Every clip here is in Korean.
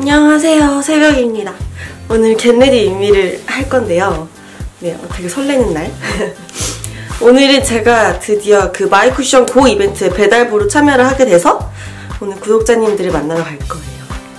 안녕하세요, 새벽입니다. 오늘 겟레디 유미를 할 건데요. 네, 되게 설레는 날. 오늘은 제가 드디어 그 마이쿠션 고 이벤트에 배달부로 참여를 하게 돼서 오늘 구독자님들을 만나러 갈 거예요.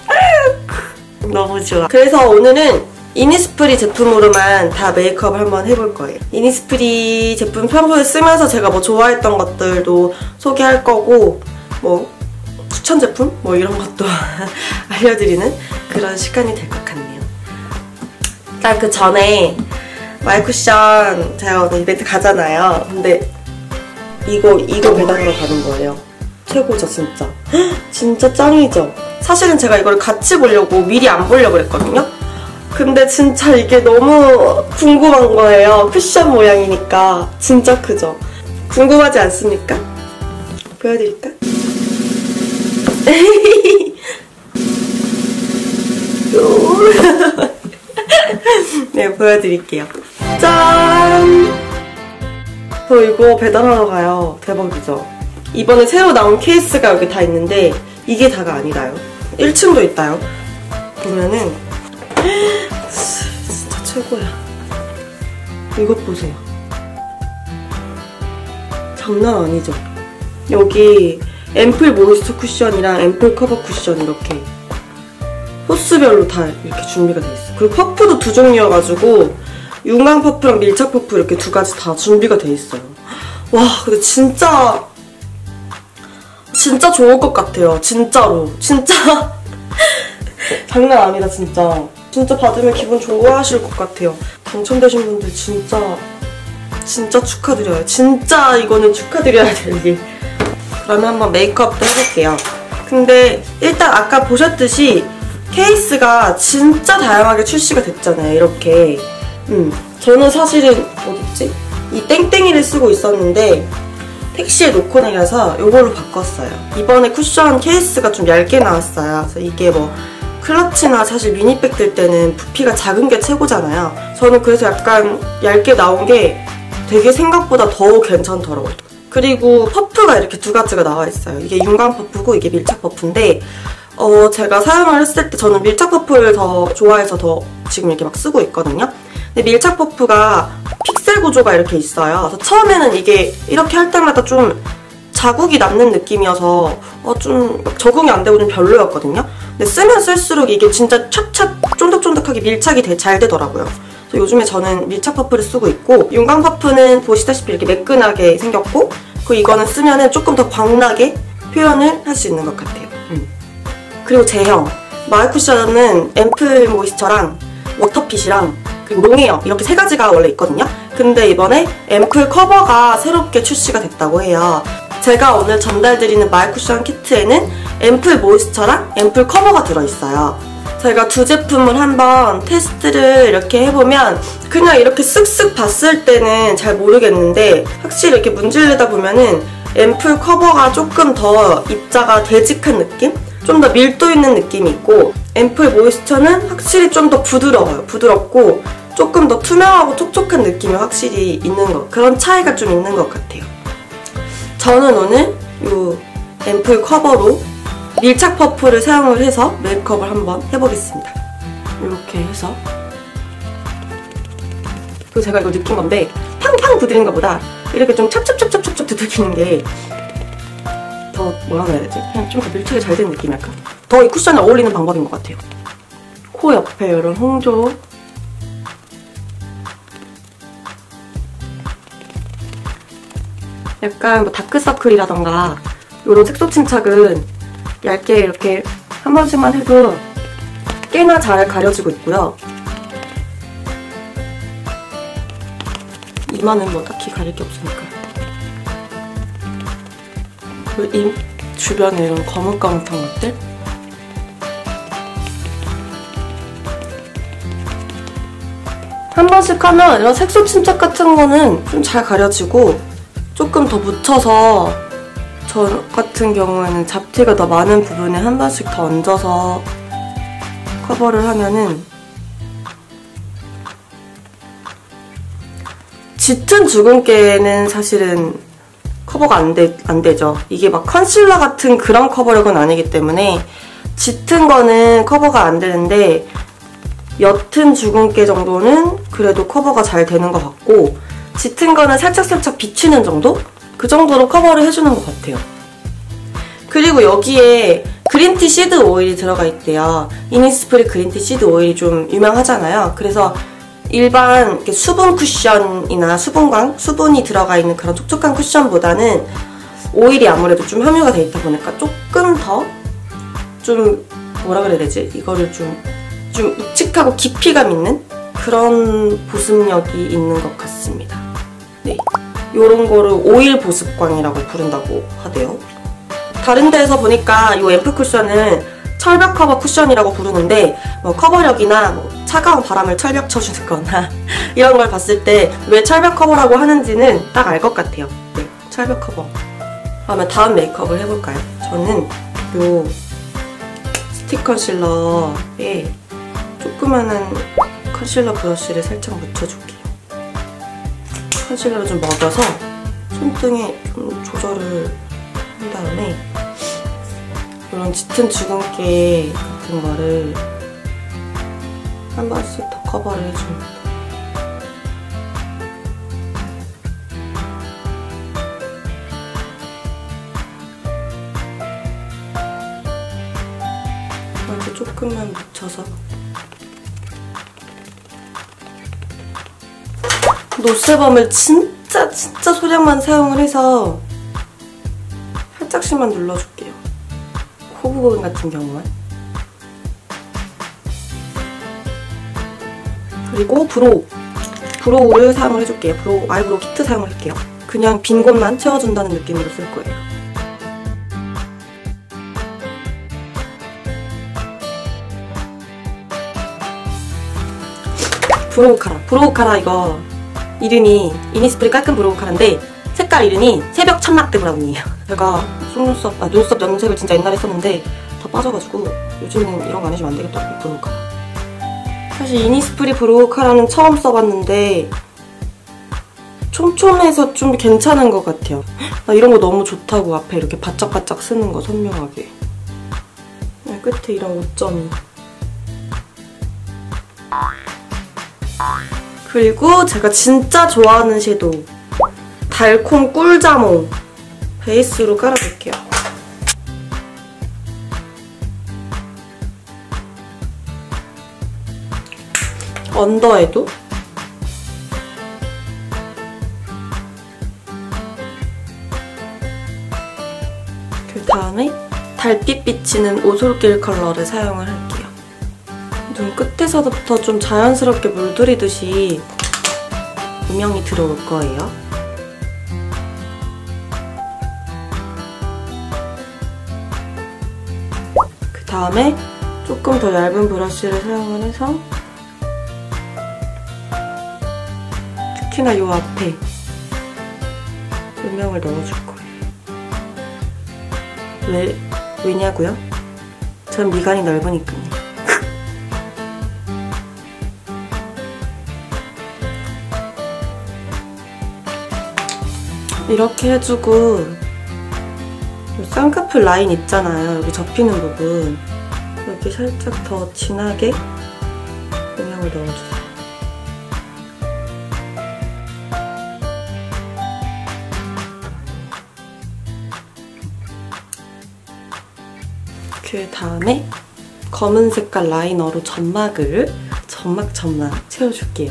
너무 좋아. 그래서 오늘은 이니스프리 제품으로만 다 메이크업을 한번 해볼 거예요. 이니스프리 제품 평소에 쓰면서 제가 뭐 좋아했던 것들도 소개할 거고, 뭐 추천 제품? 뭐 이런 것도 알려드리는 그런 시간이 될 것 같네요. 일단 그 전에 마이쿠션 제가 오늘 이벤트 가잖아요. 근데 이거 배달하러 가는 거예요. 최고죠, 진짜. 진짜 짱이죠? 사실은 제가 이걸 같이 보려고 미리 안 보려고 했거든요. 근데 진짜 이게 너무 궁금한 거예요. 쿠션 모양이니까. 진짜 크죠? 궁금하지 않습니까? 보여드릴까? 네, 보여드릴게요. 짠! 저 이거 배달하러 가요. 대박이죠? 이번에 새로 나온 케이스가 여기 다 있는데 이게 다가 아니라요. 1층도 있다요. 보면은 진짜 최고야. 이것 보세요. 장난 아니죠? 여기 앰플 모이스처 쿠션이랑 앰플 커버 쿠션 이렇게 호스별로 다 이렇게 준비가 돼 있어요. 그리고 퍼프도 두 종류여가지고 윤광 퍼프랑 밀착 퍼프 이렇게 두 가지 다 준비가 돼 있어요. 와, 근데 진짜 좋을 것 같아요. 진짜로. 진짜 장난 아니다, 진짜. 진짜 받으면 기분 좋아하실 것 같아요. 당첨되신 분들 진짜 축하드려요. 진짜 이거는 축하드려야 될 일. 그러면 한번 메이크업도 해볼게요. 근데 일단 아까 보셨듯이 케이스가 진짜 다양하게 출시가 됐잖아요, 이렇게. 저는 사실은 어딨지? 이 땡땡이를 쓰고 있었는데 택시에 놓고 내려서 이걸로 바꿨어요. 이번에 쿠션 케이스가 좀 얇게 나왔어요. 그래서 이게 뭐 클러치나 사실 미니백 들 때는 부피가 작은 게 최고잖아요. 저는 그래서 약간 얇게 나온 게 되게 생각보다 더 괜찮더라고요. 그리고 퍼프가 이렇게 두 가지가 나와 있어요. 이게 윤광 퍼프고 이게 밀착 퍼프인데 제가 사용을 했을 때 저는 밀착 퍼프를 더 좋아해서 더 지금 이렇게 막 쓰고 있거든요. 근데 밀착 퍼프가 픽셀 구조가 이렇게 있어요. 그래서 처음에는 이게 이렇게 할 때마다 좀 자국이 남는 느낌이어서 좀 적응이 안 되고 좀 별로였거든요. 근데 쓰면 쓸수록 이게 진짜 찹찹 쫀득쫀득하게 밀착이 잘 되더라고요. 그래서 요즘에 저는 밀착 퍼프를 쓰고 있고, 윤광 퍼프는 보시다시피 이렇게 매끈하게 생겼고, 그리고 이거는 쓰면은 조금 더 광나게 표현을 할 수 있는 것 같아요. 그리고 제형 마이쿠션은 앰플 모이스처랑 워터핏이랑 그리고 롱웨어 이렇게 세 가지가 원래 있거든요. 근데 이번에 앰플 커버가 새롭게 출시가 됐다고 해요. 제가 오늘 전달드리는 마이쿠션 키트에는 앰플 모이스처랑 앰플 커버가 들어있어요. 제가 두 제품을 한번 테스트를 이렇게 해보면 그냥 이렇게 쓱쓱 봤을 때는 잘 모르겠는데 확실히 이렇게 문지르다 보면은 앰플 커버가 조금 더 입자가 되직한 느낌? 좀 더 밀도 있는 느낌이 있고, 앰플 모이스처는 확실히 좀 더 부드러워요. 부드럽고 조금 더 투명하고 촉촉한 느낌이 확실히 있는 것, 그런 차이가 좀 있는 것 같아요. 저는 오늘 이 앰플 커버로 밀착 퍼프를 사용을 해서 메이크업을 한번 해보겠습니다. 이렇게 해서. 그리고 제가 이거 느낀 건데 팡팡 두드리는 것보다 이렇게 좀 찹찹찹찹찹찹 두드리는 게 더 뭐라고 해야 되지? 그냥 좀 더 밀착이 잘 된 느낌이랄까? 더 이 쿠션에 어울리는 방법인 것 같아요. 코 옆에 이런 홍조. 약간 뭐 다크서클이라던가 이런 색소 침착은 얇게 이렇게 한 번씩만 해도 꽤나 잘 가려지고 있고요. 이마는 뭐 딱히 가릴 게 없으니까. 이 주변에 이런 거뭇거뭇한 것들? 한 번씩 하면 이런 색소 침착 같은 거는 좀 잘 가려지고, 조금 더 묻혀서 저 같은 경우에는 잡티가 더 많은 부분에 한 번씩 더 얹어서 커버를 하면은 짙은 주근깨는 사실은 커버가 안 되죠. 이게 막 컨실러 같은 그런 커버력은 아니기 때문에 짙은 거는 커버가 안 되는데 옅은 주근깨 정도는 그래도 커버가 잘 되는 것 같고, 짙은 거는 살짝살짝 비치는 정도? 그 정도로 커버를 해주는 것 같아요. 그리고 여기에 그린티 시드 오일이 들어가 있대요. 이니스프리 그린티 시드 오일이 좀 유명하잖아요. 그래서 일반 이렇게 수분 쿠션이나 수분광, 수분이 들어가 있는 그런 촉촉한 쿠션보다는 오일이 아무래도 좀 함유가 돼 있다 보니까 조금 더 좀 뭐라 그래야 되지? 이거를 좀 묵직하고 깊이감 있는 그런 보습력이 있는 것 같습니다. 네, 요런 거를 오일 보습광이라고 부른다고 하대요. 다른 데에서 보니까 이 앰플 쿠션은 철벽 커버 쿠션이라고 부르는데, 뭐 커버력이나 뭐 차가운 바람을 철벽 쳐주는 거나 이런 걸 봤을 때 왜 철벽 커버라고 하는지는 딱 알 것 같아요. 네, 철벽 커버. 그러면 다음 메이크업을 해볼까요? 저는 요 스틱 컨실러에 조그마한 컨실러 브러쉬를 살짝 묻혀줄게요. 컨실러를 좀 먹여서 손등에 좀 조절을 한 다음에 이런 짙은 주근깨 같은 거를 한 번씩 더 커버를 해줍니다. 이렇게 조금만 묻혀서 노세범을 진짜 소량만 사용을 해서 살짝씩만 눌러줄게요. 코 부분 같은 경우만. 그리고 브로우를 사용을 해줄게요. 아이브로우 키트 사용을 할게요. 그냥 빈 곳만 채워준다는 느낌으로 쓸 거예요. 브로우카라 이거 이름이 이니스프리 깔끔 브로우카라인데 색깔 이름이 새벽 천막대 브라운이에요. 제가 눈썹 염색을 진짜 옛날에 했었는데 다 빠져가지고 요즘은 이런 거 안 해주면 안 되겠더라고요. 브로우카라. 사실 이니스프리 브로우카라는 처음 써봤는데 촘촘해서 좀 괜찮은 것 같아요. 나 이런 거 너무 좋다고. 앞에 이렇게 바짝바짝 쓰는 거 선명하게. 끝에 이런 오점이. 그리고 제가 진짜 좋아하는 섀도우 달콤 꿀자몽 베이스로 깔아볼게요. 언더에도 그 다음에 달빛 비치는 오솔길 컬러를 사용을 할게요. 눈 끝에서부터 좀 자연스럽게 물들이듯이 음영이 들어올 거예요. 그 다음에 조금 더 얇은 브러쉬를 사용을 해서 특히나 요 앞에 음영을 넣어줄 거예요. 왜냐고요? 전 미간이 넓으니까요. 이렇게 해주고 이 쌍꺼풀 라인 있잖아요. 여기 접히는 부분 여기 살짝 더 진하게 음영을 넣어주세요. 그 다음에 검은 색깔 라이너로 점막 채워줄게요.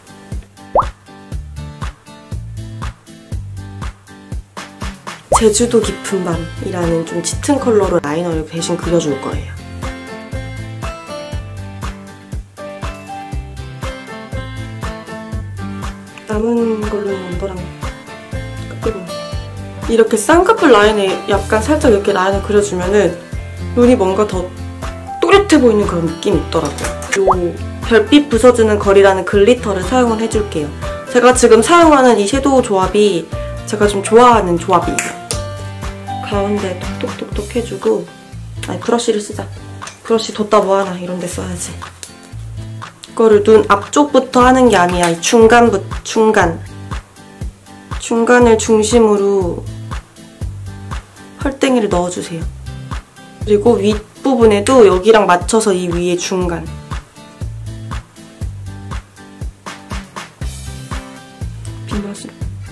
제주도 깊은 밤이라는 좀 짙은 컬러로 라이너를 대신 그려줄 거예요. 남은 걸로는 언더랑 끝부분 이렇게 쌍꺼풀 라인에 약간 살짝 이렇게 라인을 그려주면은 눈이 뭔가 더 또렷해 보이는 그런 느낌이 있더라고요. 요 별빛 부서지는 거리라는 글리터를 사용을 해줄게요. 제가 지금 사용하는 이 섀도우 조합이 제가 좀 좋아하는 조합이에요. 가운데 톡톡톡톡 해주고, 아니 브러쉬를 쓰자. 브러쉬 뒀다 뭐하나 이런 데 써야지. 이거를 눈 앞쪽부터 하는 게 아니야. 이 중간을 중심으로 펄땡이를 넣어주세요. 그리고 뒷부분에도 여기랑 맞춰서 이 위에 중간 빗맛을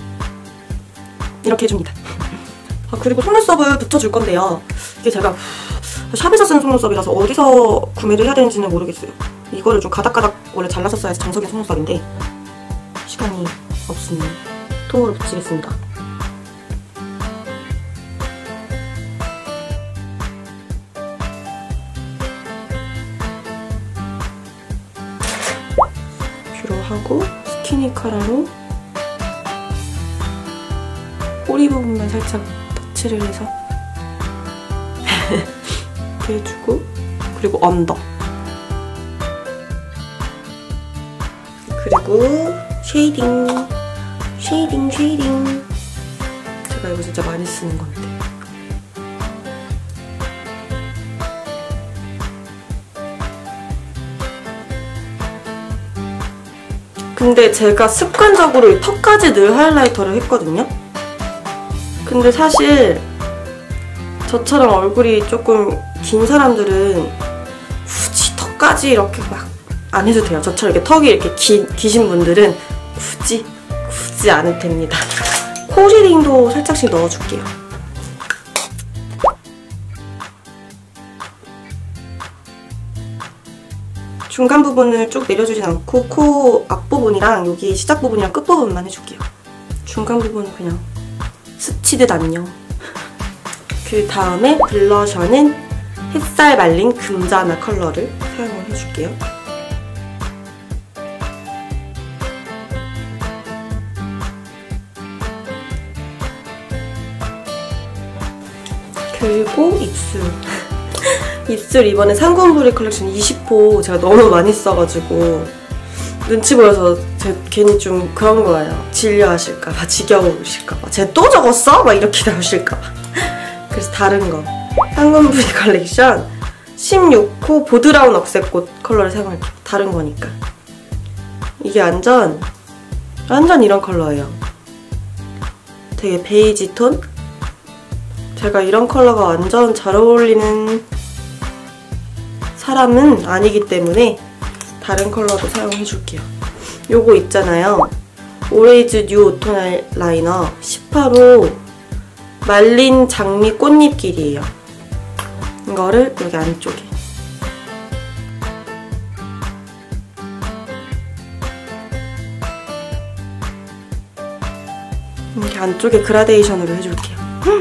이렇게 해줍니다. 그리고 속눈썹을 붙여줄 건데요. 이게 제가 샵에서 쓰는 속눈썹이라서 어디서 구매를 해야 되는지는 모르겠어요. 이거를 좀 가닥가닥 원래 잘랐었어야지 정석인 속눈썹인데 시간이 없으니 통으로 붙이겠습니다. 뷰러 하고 스키니 카라로 꼬리 부분만 살짝 터치를 해서 이렇게 해주고 그리고 언더 그리고 쉐이딩 제가 이거 진짜 많이 쓰는 건데 근데 제가 습관적으로 이 턱까지 늘 하이라이터를 했거든요. 근데 사실 저처럼 얼굴이 조금 긴 사람들은 굳이 턱까지 이렇게 막 안 해도 돼요. 저처럼 이렇게 턱이 이렇게 기신 분들은 굳이 안 해도 됩니다. 코 쉐딩도 살짝씩 넣어줄게요. 중간 부분을 쭉 내려주진 않고 코 앞부분이랑 여기 시작 부분이랑 끝 부분만 해줄게요. 중간 부분은 그냥 스치듯 안녕. 그 다음에 블러셔는 햇살 말린 금자나 컬러를 사용을 해줄게요. 그리고 입술. 입술 이번에 상권부리 컬렉션 20호 제가 너무 많이 써가지고 눈치 보여서 괜히 좀 그런 거예요. 질려하실까봐, 지겨우실까봐. 쟤 또 적었어? 막 이렇게 나오실까봐. 그래서 다른 거. 상권부리 컬렉션 16호 보드라운 억색꽃 컬러를 사용할게요. 다른 거니까. 이게 완전 이런 컬러예요. 되게 베이지 톤? 제가 이런 컬러가 완전 잘 어울리는 사람은 아니기 때문에 다른 컬러도 사용해줄게요. 요거 있잖아요. 오레이즈 뉴 오토 라이너 18호 말린 장미 꽃잎길이에요. 이거를 여기 안쪽에 이렇게 안쪽에 그라데이션으로 해줄게요.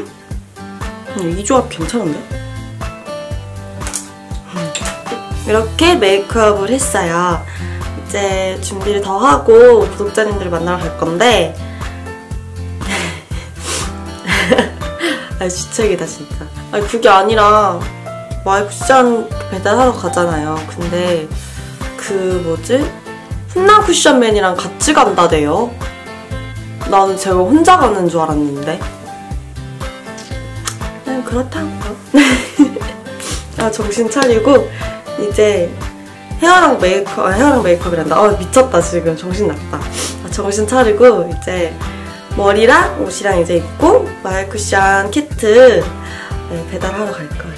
이 조합 괜찮은데? 이렇게 메이크업을 했어요. 이제 준비를 더 하고 구독자님들을 만나러 갈 건데 아 주책이다 진짜. 아니 그게 아니라 마이 쿠션 배달하러 가잖아요. 근데 그 뭐지? 훈남 쿠션맨이랑 같이 간다대요. 나는 제가 혼자 가는 줄 알았는데 그렇다고요. 아 정신 차리고 이제 헤어랑 메이크업이란다. 미쳤다 지금 정신 났다. 정신 차리고 이제 머리랑 옷이랑 이제 입고 마이 쿠션 키트 배달하러 갈 거예요.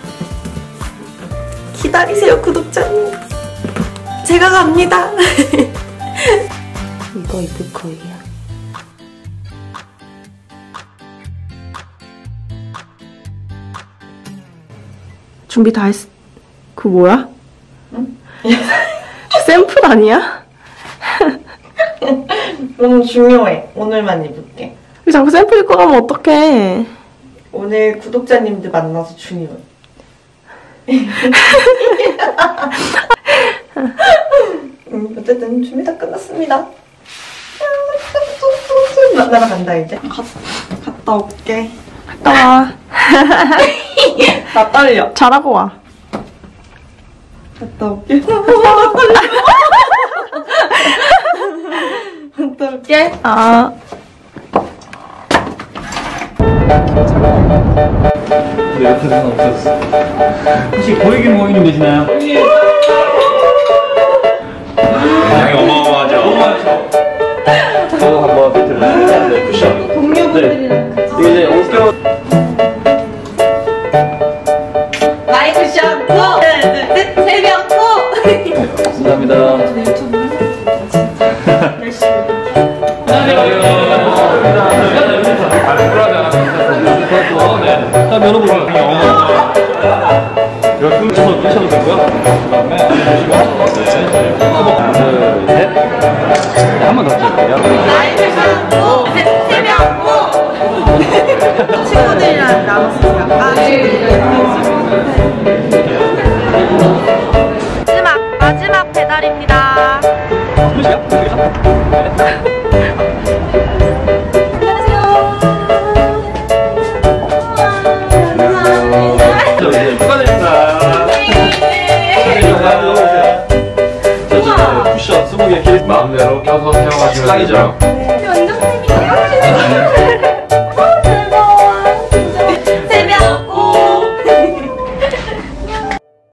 기다리세요 구독자님. 제가 갑니다. 이거 입을 거예요. 준비 다 했어. 그거 뭐야? 응? 샘플 아니야? 너무 중요해. 오늘만 입을게. 왜 자꾸 샘플 입고 가면 어떡해. 오늘 구독자님들 만나서 중요해. 어쨌든 준비 다 끝났습니다. 만나러 간다 이제. 갔다 올게. 갔다 와. 나 떨려. 잘하고 와. 갔다 올게. 갔다 올게. 아. 네, 옆에 사람 없었어. 혹시 보이긴 모이님 되시나요? 양이 어마어마하죠? 어마어마하죠? 저도 한번 비트를 네, 쿠션. 동료분들이랑 네. 이제 5개월 마이 쿠션 마음대로 껴서 사용하시면 되죠.